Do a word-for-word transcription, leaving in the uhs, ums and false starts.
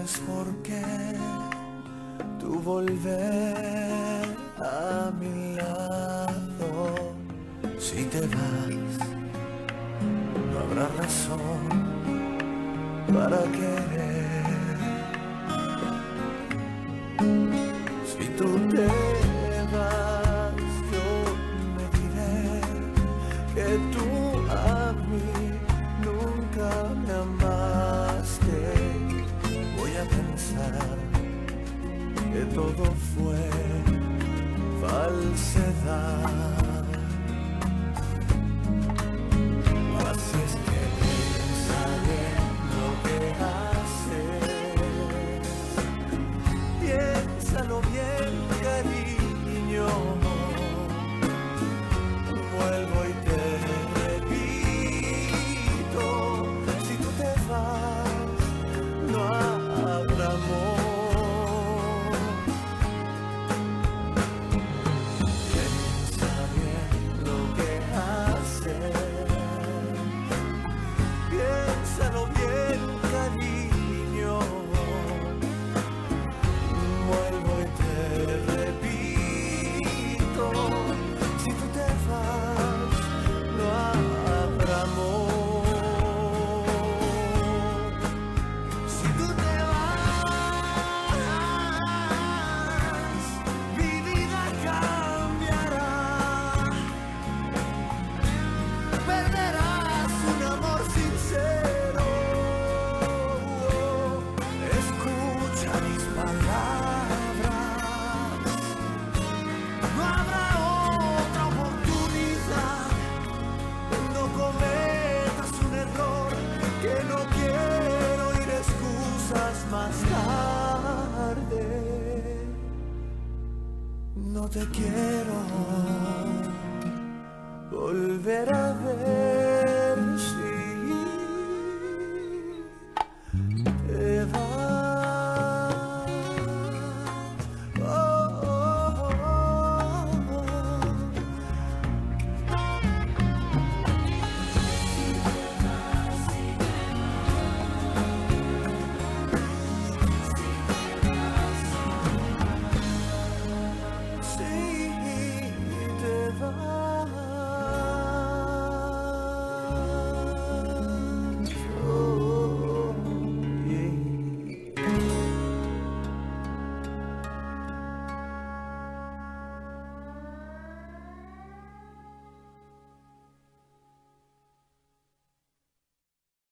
tienes por qué tú volver a mi lado. Si te vas, no habrá razón para querer. Si tú te vas, yo me diré que tú a mí nunca me amaste. Voy a pensar que todo fue falsedad. Así es que piensa bien lo que haces, piénsalo bien, cariño. Vuelvo y te repito, si tú te vas, no habrá amor. Más tarde, no te quiero volver a ver.